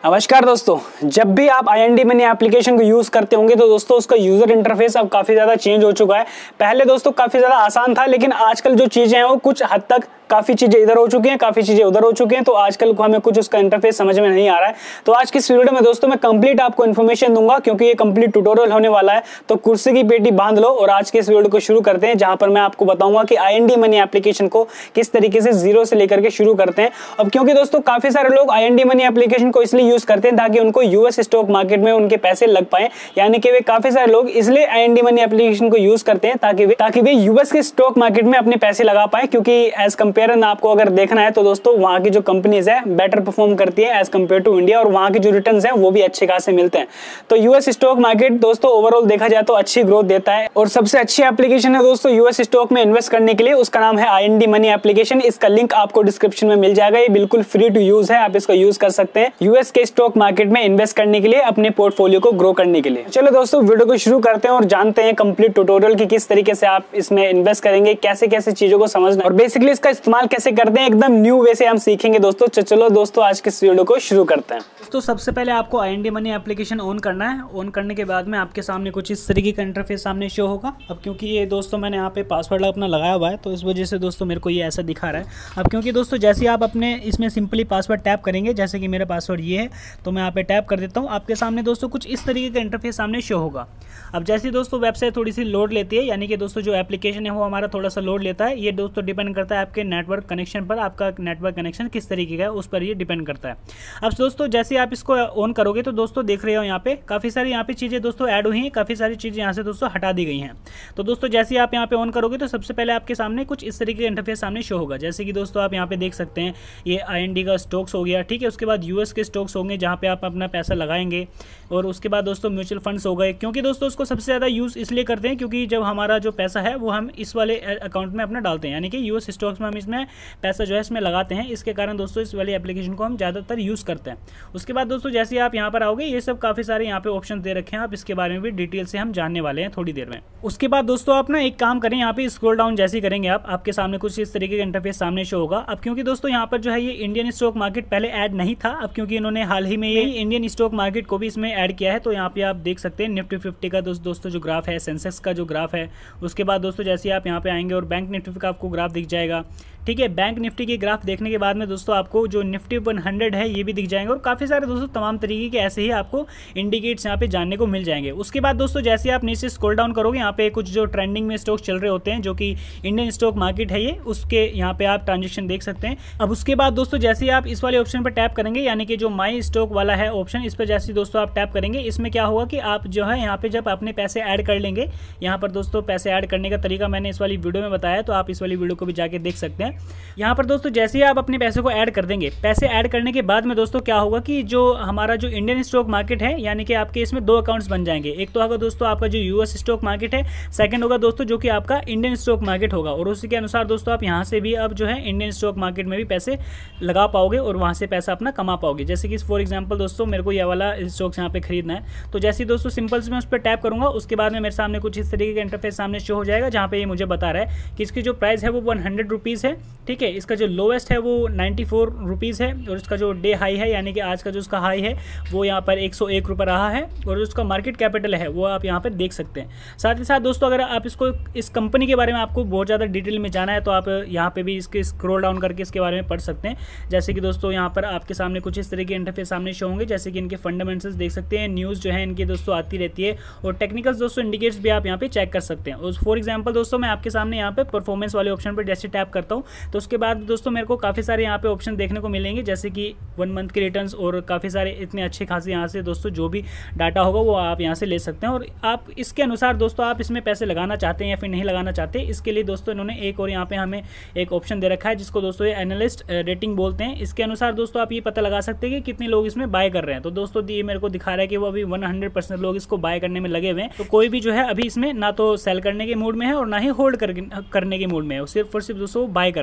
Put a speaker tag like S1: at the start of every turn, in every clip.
S1: नमस्कार दोस्तों, जब भी आप IND मनी एप्लीकेशन को यूज करते होंगे तो दोस्तों उसका यूजर इंटरफेस अब काफी ज्यादा चेंज हो चुका है। पहले दोस्तों काफी ज्यादा आसान था, लेकिन आजकल जो चीजें हैं वो कुछ हद तक काफी चीजें इधर हो चुकी हैं, काफी चीजें उधर हो चुकी हैं, तो आजकल को हमें कुछ उसका इंटरफेस समझ में नहीं आ रहा है। तो आज की इस वीडियो में दोस्तों मैं कंप्लीट आपको इन्फॉर्मेशन दूंगा, क्योंकि ये कंप्लीट ट्यूटोरियल होने वाला है। तो कुर्सी की पेटी बांध लो और आज के इस वीडियो को शुरू करते हैं, जहां पर मैं आपको बताऊंगा कि IND मनी एप्लीकेशन को किस तरीके से जीरो से लेकर के शुरू करते हैं। अब क्योंकि दोस्तों काफी सारे लोग IND मनी एप्लीकेशन को इसलिए यूज करते हैं ताकि उनको यूएस स्टॉक मार्केट में उनके पैसे लग पाए, यानी कि वे काफी सारे लोग इसलिए IND मनी एप्लीकेशन को यूज करते हैं ताकि वे यूएस के स्टॉक मार्केट में अपने पैसे लगा पाए। क्योंकि एज कंपेरिजन आपको अगर देखना है तो दोस्तों वहां की जो कंपनीज है बेटर परफॉर्म करती है एज कंपेयर टू इंडिया, और वहां के जो रिटर्न्स हैं वो भी अच्छे खासे मिलते हैं। तो यूएस स्टॉक मार्केट दोस्तों ओवरऑल देखा जाए तो अच्छी ग्रोथ देता है, और सबसे अच्छी एप्लीकेशन है दोस्तों यूएस स्टॉक में इन्वेस्ट करने के लिए, उसका नाम है IND मनी एप्लीकेशन। इसका लिंक आपको डिस्क्रिप्शन में मिल जाएगा। ये बिल्कुल फ्री टू यूज है, आप इसको यूज कर सकते हैं यूएस के स्टॉक मार्केट में इन्वेस्ट करने के लिए, अपने पोर्टफोलियो को ग्रो करने के लिए। चलो दोस्तों वीडियो को शुरू करते हैं और जानते हैं कंप्लीट ट्यूटोरियल की किस तरीके से आप इसमें इन्वेस्ट करेंगे, कैसे कैसे चीजों को समझना और बेसिकली इसका इस्तेमाल कैसे करते हैं, एकदम न्यू वे से हम सीखेंगे दोस्तों। चलो दोस्तों आज के इस वीडियो को शुरू करते हैं।
S2: तो सबसे पहले आपको IND मनी एप्लीकेशन ऑन करना है। ऑन करने के बाद में आपके सामने कुछ इस तरीके का इंटरफेस सामने शो होगा। अब क्योंकि ये दोस्तों मैंने यहाँ पे पासवर्ड अपना लगाया हुआ है, तो इस वजह से दोस्तों मेरे को ये ऐसा दिखा रहा है। अब क्योंकि दोस्तों जैसे ही आप अपने इसमें सिंपली पासवर्ड टैप करेंगे, जैसे कि मेरा पासवर्ड ये है, तो मैं यहाँ पे टैप कर देता हूँ। आपके सामने दोस्तों कुछ इस तरीके का इंटरफेस सामने शो होगा। अब जैसे दोस्तों वेबसाइट थोड़ी सी लोड लेती है, यानी कि दोस्तों जो एप्लीकेशन है वो हमारा थोड़ा सा लोड लेता है। ये दोस्तों डिपेंड करता है आपके नेटवर्क कनेक्शन पर, आपका नेटवर्क कनेक्शन किस तरीके का है उस पर ये डिपेंड करता है। अब दोस्तों जैसे आप इसको ऑन करोगे तो दोस्तों देख रहे हो यहाँ पे काफ़ी सारी यहाँ पे चीज़ें दोस्तों ऐड हुई हैं, काफ़ी सारी चीज़ें यहाँ से दोस्तों हटा दी गई हैं। तो दोस्तों जैसे आप यहाँ पे ऑन करोगे तो सबसे पहले आपके सामने कुछ इस तरीके का इंटरफेस सामने शो होगा। जैसे कि दोस्तों आप यहाँ पे देख सकते हैं ये IND का स्टॉक्स हो गया, ठीक है। उसके बाद यूएस के स्टॉक्स होंगे जहाँ पे आप अपना पैसा लगाएंगे, और उसके बाद दोस्तों म्यूचुअल फंड्स हो गए। क्योंकि दोस्तों उसको सबसे ज़्यादा यूज़ इसलिए करते हैं क्योंकि जब हमारा जो पैसा है वो हम इस वाले अकाउंट में अपना डालते हैं, यानी कि यूएस स्टॉक्स में हम इसमें पैसा जो है इसमें लगाते हैं। इसके कारण दोस्तों इस वाली एप्लीकेशन को हम ज़्यादातर यूज़ करते हैं। उसके बाद दोस्तों जैसे आप यहाँ पर आओगे, ये सब काफ़ी सारे यहाँ पे ऑप्शन दे रखे हैं। आप इसके बारे में भी डिटेल से हम जानने वाले हैं थोड़ी देर में। उसके बाद दोस्तों आप ना एक काम करें, यहाँ पे स्क्रॉल डाउन जैसे ही करेंगे आपके सामने कुछ इस तरीके का इंटरफेस सामने शो होगा। अब क्योंकि दोस्तों यहाँ पर जो है ये इंडियन स्टॉक मार्केट पहले ऐड नहीं था, अब क्योंकि इन्होंने हाल ही में ये इंडियन स्टॉक मार्केट को भी इसमें ऐड किया है, तो यहाँ पे आप देख सकते हैं निफ्टी 50 का दोस्तों जो ग्राफ है, सेंसेक्स का जो ग्राफ है। उसके बाद दोस्तों जैसे आप यहाँ पे आएंगे और बैंक निफ्टी का आपको ग्राफ दिख जाएगा, ठीक है। बैंक निफ्टी के ग्राफ देखने के बाद में दोस्तों आपको जो निफ्टी 100 है ये भी दिख जाएंगे, और काफ़ी सारे दोस्तों तमाम तरीके के ऐसे ही आपको इंडिकेट्स यहाँ पे जानने को मिल जाएंगे। उसके बाद दोस्तों जैसे आप नीचे स्क्रॉल डाउन करोगे, यहाँ पे कुछ जो ट्रेंडिंग में स्टॉक्स चल रहे होते हैं जो कि इंडियन स्टॉक मार्केट है ये, उसके यहाँ पे आप ट्रांजेक्शन देख सकते हैं। अब उसके बाद दोस्तों जैसे आप इस वाले ऑप्शन पर टैप करेंगे, यानी कि जो माई स्टॉक वाला है ऑप्शन, इस पर जैसे दोस्तों आप टैप करेंगे, इसमें क्या होगा कि आप जो है यहाँ पे जब अपने पैसे ऐड कर लेंगे, यहाँ पर दोस्तों पैसे ऐड करने का तरीका मैंने इस वाली वीडियो में बताया, तो आप इस वाली वीडियो को भी जाके देख सकते हैं। यहाँ पर दोस्तों जैसे ही आप अपने पैसे को ऐड कर देंगे, पैसे ऐड करने के बाद में दोस्तों क्या होगा कि जो हमारा जो इंडियन स्टॉक मार्केट है, यानी कि आपके इसमें दो अकाउंट्स बन जाएंगे। एक तो होगा दोस्तों आपका जो यूएस स्टॉक मार्केट है, सेकंड होगा दोस्तों जो कि आपका इंडियन स्टॉक मार्केट होगा, और उसी के अनुसार दोस्तों आप यहाँ से भी अब जो है इंडियन स्टॉक मार्केट में भी पैसे लगा पाओगे और वहाँ से पैसा अपना कमा पाओगे। जैसे कि फॉर एग्जाम्पल दोस्तों मेरे को यह वाला स्टॉक्स यहाँ पे खरीदना है, तो जैसे ही दोस्तों सिंपल से मैं उस पर टैप करूँगा, उसके बाद में मेरे सामने कुछ इस तरीके का इंटरफेस सामने शो हो जाएगा, जहाँ पे ये मुझे बता रहा है कि इसकी जो प्राइस है वो 100 रुपीज़ है, ठीक है। इसका जो लोवेस्ट है वो 94 रुपीज़ है, और इसका जो डे हाई है, यानी कि आज का जो उसका हाई है वो यहाँ पर 101 रुपये रहा है, और उसका मार्केट कैपिटल है वो आप यहाँ पर देख सकते हैं। साथ ही साथ दोस्तों अगर आप इसको इस कंपनी के बारे में आपको बहुत ज़्यादा डिटेल में जाना है, तो आप यहाँ पे भी इसके स्क्रॉल डाउन करके इसके बारे में पढ़ सकते हैं। जैसे कि दोस्तों यहाँ पर आपके सामने कुछ इस तरह के इंटरफेस सामने शो होंगे, जैसे कि इनके फंडामेंटल्स देख सकते हैं, न्यूज़ जो है इनकी दोस्तों आती रहती है, और टेक्निकल्स दोस्तों इंडिकेटर्स भी आप यहाँ पे चेक कर सकते हैं। और फॉर एग्जाम्पल दोस्तों मैं आपके सामने यहाँ पे परफॉर्मेंस वाले ऑप्शन पर जैसे टैप करता हूँ, तो उसके बाद दोस्तों मेरे को काफ़ी सारे यहाँ पे ऑप्शन देखने को मिलेंगे, जैसे कि 1 मंथ के रिटर्न्स, और काफ़ी सारे इतने अच्छे खासे यहाँ से दोस्तों जो भी डाटा होगा वो आप यहाँ से ले सकते हैं। और आप इसके अनुसार दोस्तों आप इसमें पैसे लगाना चाहते हैं या फिर नहीं लगाना चाहते, इसके लिए दोस्तों इन्होंने एक और यहाँ पे हमें एक ऑप्शन दे रखा है, जिसको दोस्तों ये एनालिस्ट रेटिंग बोलते हैं। इसके अनुसार दोस्तों आप ये पता लगा सकते हैं कि कितने लोग इसमें बाय कर रहे हैं। तो दोस्तों ये मेरे को दिखा रहा है कि वो अभी 100% लोग इसको बाय करने में लगे हुए हैं। तो कोई भी जो है अभी इसमें ना तो सेल करने के मूड में है और ना ही होल्ड करने के मूड में है, सिर्फ और सिर्फ दोस्तों बाय कर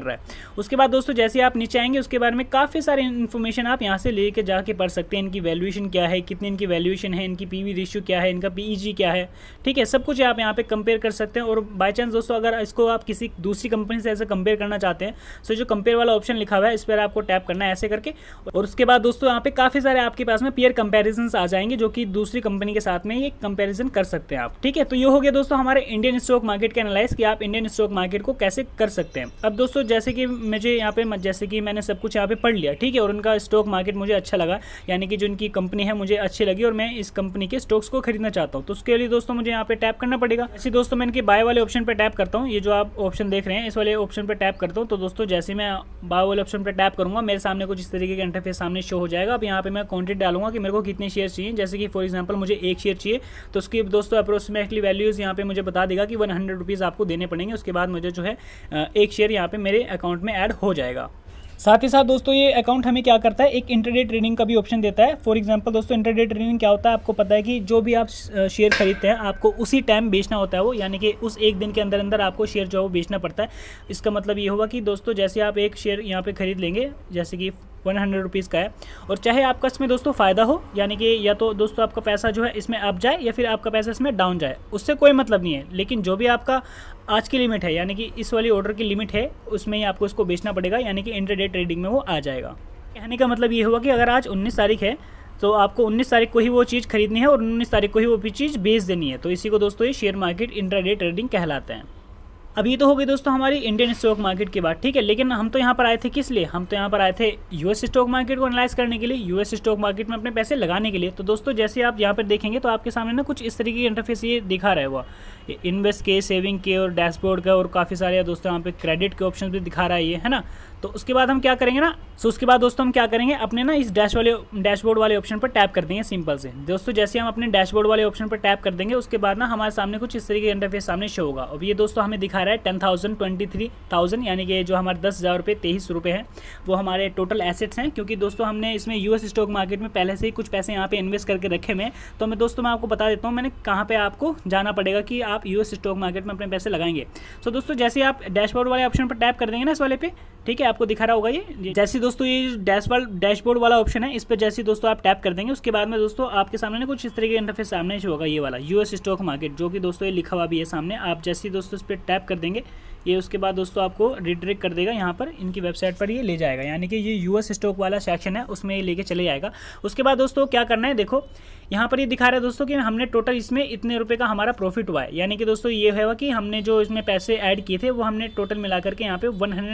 S2: कर रहा है। उसके बाद दोस्तों जैसे आप नीचे आएंगे उसके बारे में काफ़ी सारी इन्फॉर्मेशन आप यहाँ से लेके जाके पढ़ सकते हैं। इनकी वैल्यूएशन क्या है, कितनी इनकी वैल्यूएशन है, इनकी पीवी रेशियो क्या है, इनका पीईजी क्या है, ठीक है, सब कुछ आप यहाँ पे कंपेयर कर सकते हैं। और बाय चांस दोस्तों अगर इसको आप किसी दूसरी कंपनी से ऐसे कंपेयर करना चाहते हैं तो जो कंपेयर वाला ऑप्शन लिखा हुआ है इस पर आपको टैप करना है ऐसे करके। और उसके बाद दोस्तों यहाँ पे काफ़ी सारे आपके पास में पीयर कंपेरिजन आ जाएंगे जो कि दूसरी कंपनी के साथ में ये कंपेरिजन कर सकते हैं आप, ठीक है। तो ये हो गया दोस्तों हमारे इंडियन स्टॉक मार्केट के एनालाइज कि आप इंडियन स्टॉक मार्केट को कैसे कर सकते हैं। अब दोस्तों जैसे कि मुझे यहाँ पे जैसे कि मैंने सब कुछ यहाँ पे पढ़ लिया, ठीक है, और उनका स्टॉक मार्केट मुझे अच्छा लगा, यानी कि जो इनकी कंपनी है मुझे अच्छी लगी और मैं इस कंपनी के स्टॉक्स को खरीदना चाहता हूँ, तो उसके लिए दोस्तों मुझे यहाँ पे टैप करना पड़ेगा। ऐसे दोस्तों मैं इनके बाय वाले ऑप्शन पर टैप करता हूँ, ये जो आप ऑप्शन देख रहे हैं इस वाले ऑप्शन पर टैप करता हूँ। तो दोस्तों जैसे मैं बाय वाले ऑप्शन पर टैप करूँगा मेरे सामने कुछ इस तरीके का इंटरफेस सामने शो हो जाएगा। अब यहाँ पे मैं क्वांटिटी डालूंगा कि मेरे को कितने शेयर चाहिए, जैसे कि फॉर एग्जांपल मुझे 1 शेयर चाहिए तो उसकी दोस्तों अप्रोक्सीमेटली वैल्यूज़ यहाँ पे मुझे बता देगा कि 100 रुपीज़ आपको देने पड़ेंगे। उसके बाद मुझे जो है 1 शेयर यहाँ पे मेरे अकाउंट में ऐड हो जाएगा। साथ ही साथ दोस्तों ये अकाउंट हमें क्या करता है, एक इंटरडे ट्रेडिंग का भी ऑप्शन देता है। फॉर एग्जांपल दोस्तों इंटरडे ट्रेडिंग क्या होता है, आपको पता है कि जो भी आप शेयर खरीदते हैं आपको उसी टाइम बेचना होता है वो, यानी कि उस एक दिन के अंदर अंदर आपको शेयर जो है वो बेचना पड़ता है। इसका मतलब ये होगा कि दोस्तों जैसे आप एक शेयर यहाँ पे खरीद लेंगे जैसे कि 100 रुपीज़ का है, और चाहे आपका इसमें दोस्तों फ़ायदा हो, यानी कि या तो दोस्तों आपका पैसा जो है इसमें अप जाए या फिर आपका पैसा इसमें डाउन जाए, उससे कोई मतलब नहीं है। लेकिन जो भी आपका आज की लिमिट है, यानी कि इस वाली ऑर्डर की लिमिट है, उसमें ही आपको इसको बेचना पड़ेगा, यानी कि इंट्राडे ट्रेडिंग में वो आ जाएगा। कहने का मतलब ये हुआ कि अगर आज 19 तारीख है तो आपको 19 तारीख को ही वो चीज़ खरीदनी है और 19 तारीख को ही वो भी चीज़ बेच देनी है। तो इसी को दोस्तों ये शेयर मार्केट इंट्राडे ट्रेडिंग कहलाते हैं। अब ये तो हो गई दोस्तों हमारी इंडियन स्टॉक मार्केट की बात, ठीक है। लेकिन हम तो यहाँ पर आए थे किस लिए, हम तो यहाँ पर आए थे यूएस स्टॉक मार्केट को एनालाइज करने के लिए, यूएस स्टॉक मार्केट में अपने पैसे लगाने के लिए। तो दोस्तों जैसे आप यहाँ पर देखेंगे तो आपके सामने ना कुछ इस तरीके की इंटरफेस ये दिखा रहा है हुआ, इन्वेस्ट के, सेविंग के और डैशबोर्ड का, और काफ़ी सारे दोस्तों यहाँ पे क्रेडिट के ऑप्शन भी दिखा रहा है ये, है ना। तो उसके बाद हम क्या करेंगे ना, उसके बाद दोस्तों हम क्या करेंगे, अपने ना इस डैशबोर्ड वाले ऑप्शन पर टैप कर देंगे सिंपल से। दोस्तों जैसे हम अपने डैशबोर्ड वाले ऑप्शन पर टैप कर देंगे उसके बाद ना हमारे सामने कुछ इस तरीके का इंटरफेस सामने शो होगा। अब ये दोस्तों हमें दिखा रहा है 10,000 23,000, यानी कि जो हमारे 10,000 रुपये 23 रुपये हैं वो हमारे टोटल एसेट्स हैं। क्योंकि दोस्तों हमने इसमें यूएस स्टॉक मार्केट में पहले से ही कुछ पैसे यहाँ पे इन्वेस्ट करके रखे हुए हैं। तो मैं दोस्तों मैं आपको बता देता हूँ मैंने कहाँ पे आपको जाना पड़ेगा कि आप यूएस स्टॉक मार्केट में अपने पैसे लगाएंगे। तो दोस्तों जैसे आप डैशबोर्ड वाले ऑप्शन पर टैप कर देंगे ना इस वाले पे, ठीक है, आपको दिखा रहा होगा ये, जैसे दोस्तों ये डैशबोर्ड वाला ऑप्शन है इस पर जैसे दोस्तों आप टैप कर देंगे उसके बाद में दोस्तों आपके सामने कुछ इस तरीके का इंटरफेस सामने शो होगा, ये वाला यूएस स्टॉक मार्केट, जो कि दोस्तों ये लिखा हुआ भी है सामने। आप जैसे ही दोस्तों इस पर टैप कर देंगे ये उसके बाद दोस्तों आपको रिडायरेक्ट कर देगा यहाँ पर इनकी वेबसाइट पर ये ले जाएगा, यानी कि ये यूएस स्टॉक वाला सेक्शन है उसमें ये लेके चले जाएगा। उसके बाद दोस्तों क्या करना है, देखो यहाँ पर ये दिखा रहा है दोस्तों कि हमने टोटल इसमें इतने रुपए का हमारा प्रॉफिट हुआ है, यानी कि दोस्तों ये है कि हमने जो इसमें पैसे ऐड किए थे वो हमने टोटल मिला करके यहाँ पे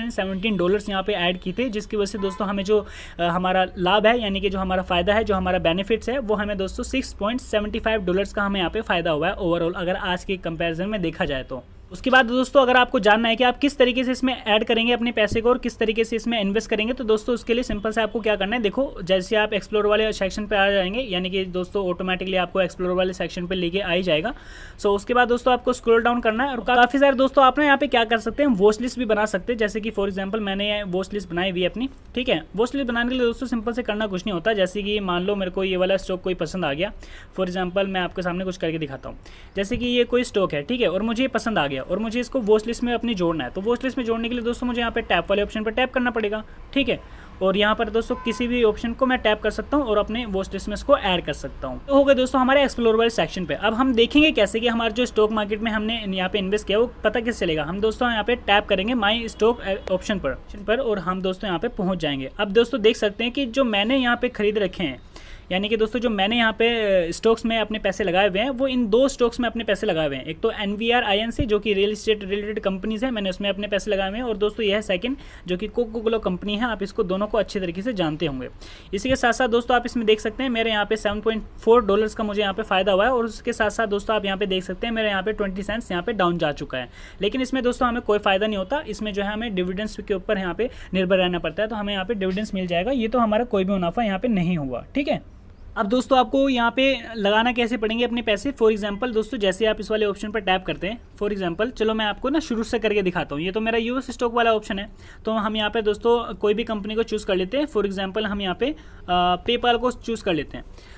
S2: $117 यहाँ पे ऐड किए थे, जिसकी वजह से दोस्तों हमें जो हमारा लाभ है, यानी कि जो हमारा फ़ायदा है, जो हमारा बेनिफिट्स है, वो हमें दोस्तों $6.75 का हमें यहाँ पे फ़ायदा हुआ है ओवरऑल, अगर आज के कंपेरिजन में देखा जाए तो। उसके बाद दोस्तों अगर आपको जानना है कि आप किस तरीके से इसमें ऐड करेंगे अपने पैसे को और किस तरीके से इसमें इन्वेस्ट करेंगे, तो दोस्तों उसके लिए सिंपल से आपको क्या करना है, देखो जैसे आप एक्सप्लोर वाले सेक्शन पे आ जाएंगे, यानी कि दोस्तों ऑटोमेटिकली आपको एक्सप्लोर वाले सेक्शन पे लेके आ ही जाएगा। सो उसके बाद दोस्तों आपको स्क्रॉल डाउन करना है और काफ़ी सारे दोस्तों आप ना यहाँ पे क्या कर सकते हैं, वॉच लिस्ट भी बना सकते हैं। जैसे कि फॉर एग्जाम्पल मैंने वॉच लिस्ट बनाई हुई है अपनी, ठीक है। वॉच लिस्ट बनाने के लिए दोस्तों सिंपल से करना कुछ नहीं होता, जैसे कि मान लो मेरे को ये वाला स्टॉक कोई पसंद आ गया, फॉर एग्जाम्पल मैं आपके सामने कुछ करके दिखाता हूँ। जैसे कि ये कोई स्टॉक है, ठीक है, और मुझे ये पसंद आ गया और मुझे इसको वॉच लिस्ट में अपनी जोड़ना है। तो वॉच लिस्ट में जोड़ने के लिए दोस्तों मुझे यहाँ पे टैप वाले ऑप्शन पर टैप करना पड़ेगा, ठीक है। और यहाँ पर दोस्तों किसी भी ऑप्शन को मैं टैप कर सकता हूँ और अपने वॉच लिस्ट में इसको ऐड कर सकता हूँ। तो हो गए दोस्तों हमारे एक्सप्लोर वाले सेक्शन पे। अब हम देखेंगे कैसे कि हमारे जो स्टॉक मार्केट में हमने यहाँ पे इन्वेस्ट किया वो पता कैसे चलेगा। हम दोस्तों यहाँ पे टैप करेंगे माई स्टॉक ऑप्शन पर और हम दोस्तों यहाँ पे पहुँच जाएंगे। अब दोस्तों देख सकते हैं कि जो मैंने यहाँ पे खरीद रखे हैं, यानी कि दोस्तों जो मैंने यहाँ पे स्टॉक्स में अपने पैसे लगाए हुए हैं वो इन 2 स्टॉक्स में अपने पैसे लगाए हुए हैं। एक तो NVR INC जो कि रियल एस्टेट रिलेटेड कंपनीज है, मैंने उसमें अपने पैसे लगाए हुए हैं, और दोस्तों यह है सेकंड जो कि कोको कोला कंपनी है। आप इसको दोनों को अच्छी तरीके से जानते होंगे। इसी के साथ साथ दोस्तों आप इसमें देख सकते हैं मेरे यहाँ पे $7.4 का मुझे यहाँ पे फ़ायदा हुआ है, और उसके साथ साथ दोस्तों आप यहाँ पे देख सकते हैं मेरे यहाँ पे 20 सेंट्स यहाँ पे डाउन जा चुका है। लेकिन इसमें दोस्तों हमें कोई फ़ायदा नहीं होता, इसमें जो है हमें डिविडेंड्स के ऊपर यहाँ पे निर्भर रहना पड़ता है, तो हमें यहाँ पे डिविडेंड्स मिल जाएगा। ये तो हमारा कोई भी मुनाफा यहाँ पे नहीं हुआ, ठीक है। अब दोस्तों आपको यहाँ पे लगाना कैसे पड़ेंगे अपने पैसे। फॉर एग्जांपल दोस्तों जैसे आप इस वाले ऑप्शन पर टैप करते हैं, फॉर एग्जांपल चलो मैं आपको ना शुरू से करके दिखाता हूँ। ये तो मेरा यूएस स्टॉक वाला ऑप्शन है, तो हम यहाँ पे दोस्तों कोई भी कंपनी को चूज़ कर लेते हैं। फॉर एग्जांपल हम यहाँ पे पेपाल को चूज़ कर लेते हैं।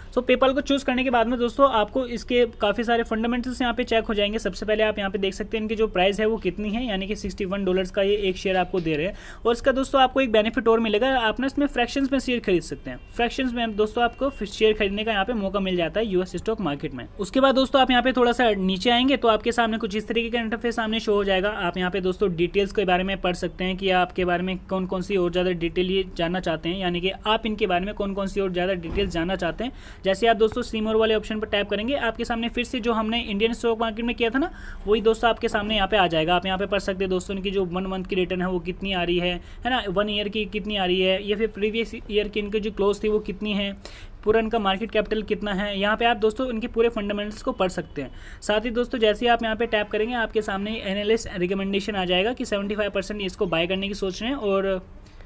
S2: सो पेपाल को चूज़ करने के बाद में दोस्तों आपको इसके काफ़ी सारे फंडामेंटल्स यहाँ पे चेक हो जाएंगे। सबसे पहले आप यहाँ पे देख सकते हैं इनकी जो प्राइस है वो कितनी है, यानी कि $61 का ये एक शेयर आपको दे रहे हैं। और इसका दोस्तों आपको एक बेनिफिट और मिलेगा, आप ना इसमें फ्रैक्शंस में शेयर खरीद सकते हैं। फ्रैक्शंस में दोस्तों आपको शेयर खरीदने का यहाँ पे मौका मिल जाता है यूएस स्टॉक मार्केट में। उसके बाद दोस्तों आप यहाँ पे थोड़ा सा नीचे आएंगे तो आपके सामने कुछ इस तरीके का इंटरफेस सामने शो हो जाएगा। आप यहाँ पे दोस्तों डिटेल्स के बारे में पढ़ सकते हैं कि आपके बारे में कौन कौन सी और ज़्यादा डिटेल ये जानना चाहते हैं, यानी कि आप इनके बारे में कौन कौन सी और ज़्यादा डिटेल्स जानना चाहते हैं। जैसे आप दोस्तों सी मोर वाले ऑप्शन पर टैप करेंगे, आपके सामने फिर से जो हमने इंडियन स्टॉक मार्केट में किया था ना, वही दोस्तों आपके सामने यहाँ पे आ जाएगा। आप यहाँ पे पढ़ सकते हैं दोस्तों इनकी जो 1 मंथ की रिटर्न है वो कितनी आ रही है ना, 1 ईयर की कितनी आ रही है, या फिर प्रीवियस ईयर की इनकी जो क्लोज थी वो कितनी है, पूरा इनका मार्केट कैपिटल कितना है। यहाँ पे आप दोस्तों इनके पूरे फंडामेंटल्स को पढ़ सकते हैं। साथ ही दोस्तों जैसे ही आप यहाँ पे टैप करेंगे आपके सामने एनालिस्ट रिकमेंडेशन आ जाएगा कि 75% इसको बाय करने की सोच रहे हैं और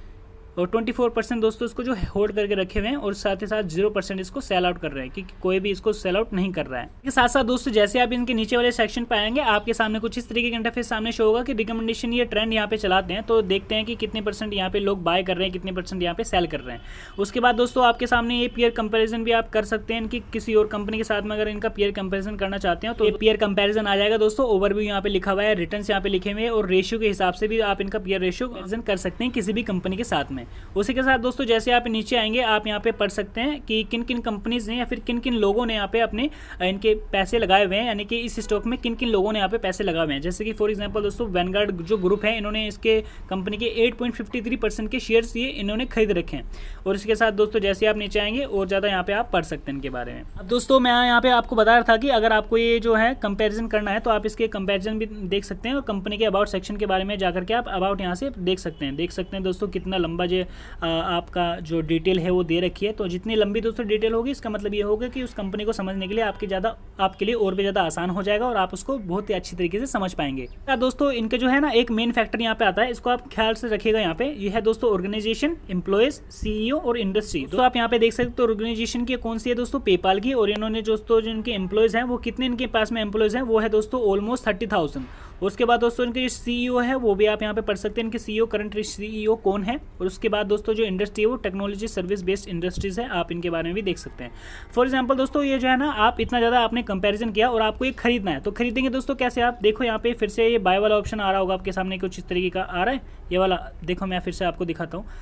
S2: 24% दोस्तों इसको जो होल्ड करके रखे हुए हैं, और साथ ही साथ 0% इसको सेल आउट कर रहे हैं, क्योंकि कोई भी इसको सेल आउट नहीं कर रहा है। इसके साथ साथ दोस्तों जैसे आप इनके नीचे वाले सेक्शन पर आएंगे आपके सामने कुछ इस तरीके का इंटरफेस सामने शो होगा कि रिकमेंडेशन ये ट्रेंड यहाँ पे चलाते हैं, तो देखते हैं कि कितने % यहाँ पे लोग बाय कर रहे हैं, कितने % यहाँ पे सेल कर रहे हैं। उसके बाद दोस्तों आपके सामने ये पीयर कंपेरिजन भी आप कर सकते हैं कि किसी और कंपनी के साथ में अगर इनका पीयर कंपेरिजन करना चाहते हैं तो ये पीयर कंपेरिजन आ जाएगा दोस्तों। ओवरव्यू यहाँ पे लिखा हुआ है, रिटर्न्स यहाँ पे लिखे हुए हैं, और रेशियो के हिसाब से भी आप इनका पीयर रेशियो कंपेरिजन कर सकते हैं किसी भी कंपनी के साथ में। उसी के साथ दोस्तों जैसे आप नीचे आएंगे आप यहाँ पे पढ़ सकते हैं कि किन किन कंपनीज ने या फिर किन किन लोगों ने यहाँ पे अपने इनके पैसे लगाए हुए हैं, यानी कि इस स्टॉक में किन किन लोगों ने यहाँ पे पैसे लगाए हुए हैं। जैसे कि फॉर एग्जांपल दोस्तों वैनगार्ड जो ग्रुप है, इन्होंने इसके कंपनी के 8.53% के शेयर्स ये इन्होंने खरीद रखे हैं। और इसके साथ दोस्तों जैसे आप नीचे आएंगे और ज़्यादा यहाँ पे आप पढ़ सकते हैं इनके बारे में। अब दोस्तों मैं यहाँ पे आपको बता रहा था कि अगर आपको ये जो है कंपेरिजन करना है तो आप इसके कंपेरिजन भी देख सकते हैं, और कंपनी के अबाउट सेक्शन के बारे में जाकर के आप अबाउट यहाँ से देख सकते हैं दोस्तों कितना लंबा जो आपका जो डिटेल है वो दे रखी है। तो जितनी लंबी दोस्तों डिटेल होगी इसका मतलब ये होगा कि उस कंपनी को समझने के लिए आपके लिए और भी ज़्यादा आसान हो जाएगा और आप उसको बहुत ही अच्छी तरीके से समझ पाएंगे। दोस्तों इनके जो है ना एक मेन फैक्टर यहाँ पे आता है, इसको आप ख्याल से रखिएगा। यहाँ पे ये है दोस्तों ऑर्गेनाइजेशन, एम्प्लॉयज, सीईओ और इंडस्ट्री। तो आप यहाँ पे देख सकते हो ऑर्गेनाइजेशन की कौन सी है दोस्तों, पेपाल की, और इन्होंने दोस्तों जो इनके एम्प्लॉयज हैं वो कितने इनके पास में एम्प्लॉयज हैं वो है दोस्तों ऑलमोस्ट 30,000। उसके बाद दोस्तों इनके जो सीईओ है वो भी आप यहाँ पे पढ़ सकते हैं, इनके सीईओ करंट सीईओ कौन है। और उसके बाद दोस्तों जो इंडस्ट्री है वो टेक्नोलॉजी सर्विस बेस्ड इंडस्ट्रीज है, आप इनके बारे में भी देख सकते हैं। फॉर एग्जांपल दोस्तों ये जो है ना आप इतना ज़्यादा आपने कंपैरिजन किया और आपको ये खरीदना है, तो खरीदेंगे दोस्तों कैसे। आप देखो यहाँ पे फिर से ये बाय वाला ऑप्शन आ रहा होगा आपके सामने, कुछ इस तरीके का आ रहा है ये वाला। देखो मैं फिर से आपको दिखाता हूँ,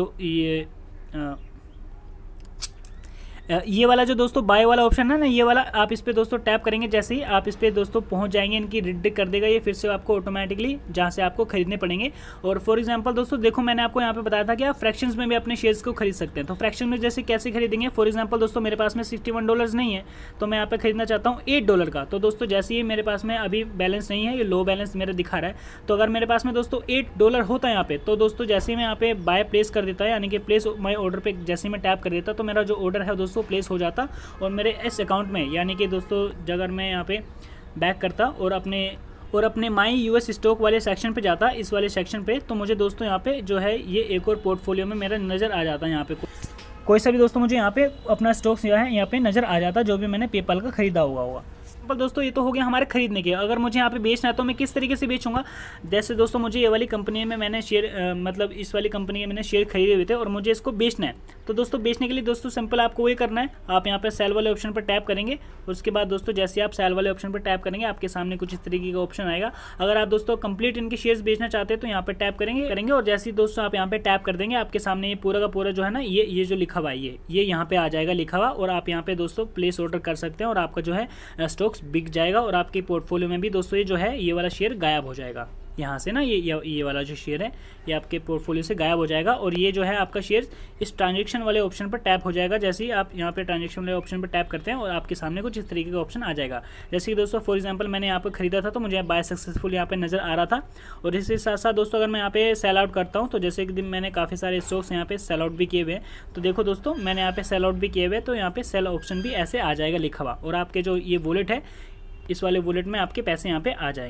S2: ये वाला जो दोस्तों बाय वाला ऑप्शन है ना, ये वाला आप इस पे दोस्तों टैप करेंगे, जैसे ही आप इस पे दोस्तों पहुंच जाएंगे इनकी रिडिक्ट कर देगा ये फिर से आपको ऑटोमेटिकली जहां से आपको खरीदने पड़ेंगे। और फॉर एग्जांपल दोस्तों देखो मैंने आपको यहाँ पे बताया था कि आप फ्रैक्शंस में भी अपने शेयर्स को खरीद सकते हैं। तो फ्रैक्शन में जैसे कैसे खरीदेंगे, फॉर एग्जाम्पल दोस्तों मेरे पास में $61 नहीं है, तो मैं यहाँ पे खरीदना चाहता हूँ $8 का। तो दोस्तों जैसे ही मेरे पास में अभी बैलेंस नहीं है, ये लो बैलेंस मेरा दिखा रहा है, तो अगर मेरे पास में दोस्तों $8 होता है यहाँ पे, तो दोस्तों जैसे ही मैं यहाँ पे बाय प्लेस कर देता है, यानी कि प्लेस माई ऑर्डर पे जैसे ही मैं टैप कर देता, तो मेरा जो ऑर्डर है दोस्तों प्लेस हो जाता और मेरे इस अकाउंट में, यानी कि दोस्तों अगर मैं यहाँ पे बैक करता और अपने माई यूएस स्टॉक वाले सेक्शन पे जाता, इस वाले सेक्शन पे, तो मुझे दोस्तों यहाँ पे जो है ये एक और पोर्टफोलियो में मेरा नज़र आ जाता है। यहाँ पे कोई सा भी दोस्तों मुझे यहाँ पे अपना स्टॉक्स जो है यहाँ पे नज़र आ जाता, जो भी मैंने पेपाल का खरीदा होगा। पर दोस्तों ये तो हो गया हमारे खरीदने के। अगर मुझे यहाँ पे बेचना है तो मैं किस तरीके से बेचूंगा। जैसे दोस्तों मुझे ये वाली कंपनी में मैंने शेयर मतलब इस वाली कंपनी के मैंने शेयर खरीदे हुए थे और मुझे इसको बेचना है, तो दोस्तों बेचने के लिए दोस्तों सिंपल आपको वही करना है, आप यहाँ पे सेल वाले ऑप्शन पर टैप करेंगे। उसके बाद दोस्तों जैसे आप सेल वाले ऑप्शन पर टैप करेंगे आपके सामने कुछ इस तरीके का ऑप्शन आएगा। अगर आप दोस्तों कंप्लीट इनके शेयर्स बेचना चाहते हैं तो यहाँ पे टैप करेंगे और जैसे ही दोस्तों आप यहाँ पे टैप कर देंगे आपके सामने ये पूरा का पूरा जो है ना ये जो लिखा हुआ है ये यहाँ पे आ जाएगा लिखा हुआ, और आप यहाँ पे दोस्तों प्लेस ऑर्डर कर सकते हैं और आपका जो है स्टॉक्स बिक जाएगा और आपके पोर्टफोलियो में भी दोस्तों ये जो है ये वाला शेयर गायब हो जाएगा। यहाँ से ना ये वाला जो शेयर है ये आपके पोर्टफोलियो से गायब हो जाएगा और ये जो है आपका शेयर इस ट्रांजैक्शन वाले ऑप्शन पर टैप हो जाएगा। जैसे ही आप यहाँ पे ट्रांजैक्शन वाले ऑप्शन पर टैप करते हैं और आपके सामने कुछ इस तरीके का ऑप्शन आ जाएगा। जैसे कि दोस्तों फॉर एग्जांपल मैंने यहाँ पे खरीदा था तो मुझे बाय सक्सेसफुल यहाँ पे नज़र आ रहा था। और इसके साथ साथ दोस्तों अगर मैं यहाँ पे सेल आउट करता हूँ तो जैसे कि मैंने काफ़ी सारे स्टॉक्स यहाँ पे सेल आउट भी किए हुए हैं, तो देखो दोस्तों मैंने यहाँ पे सेल आउट भी किए हुए, तो यहाँ पे सेल ऑप्शन भी ऐसे आ जाएगा लिखा हुआ और आपके जो ये वॉलेट है इस वाले वॉलेट में आपके पैसे यहाँ पे आ जाएंगे।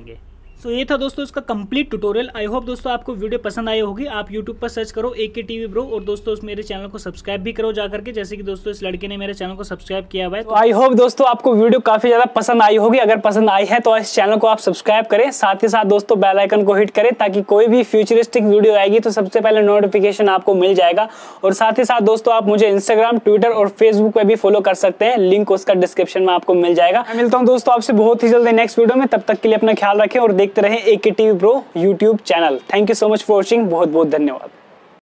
S2: सो ये था दोस्तों इसका कंप्लीट ट्यूटोरियल। आई होप दोस्तों आपको वीडियो पसंद आई होगी। आप यूट्यूब पर सर्च करो AK TV Bro और दोस्तों मेरे चैनल को सब्सक्राइब भी करो जाकर के, जैसे कि दोस्तों इस लड़के ने मेरे चैनल को सब्सक्राइब किया हुआ है।
S1: तो आई होप दोस्तों आपको वीडियो काफी ज्यादा पसंद आई होगी। अगर पसंद आई है तो इस चैनल को आप सब्सक्राइब करें, साथ ही साथ दोस्तों बेल आइकन को हिट करें ताकि कोई भी फ्यूचरिस्टिक वीडियो आएगी तो सबसे पहले नोटिफिकेशन आपको मिल जाएगा। और साथ ही साथ दोस्तों आप मुझे इंस्टाग्राम, ट्विटर और फेसबुक पे भी फॉलो कर सकते हैं, लिंक उसका डिस्क्रिप्शन में आपको मिल जाएगा। मैं मिलता हूं दोस्तों आपसे बहुत ही जल्दी नेक्स्ट वीडियो में, तब तक के लिए अपना ख्याल रखें और देखते रहें AK TV Bro YouTube channel. Thank you so much for watching, बहुत बहुत धन्यवाद।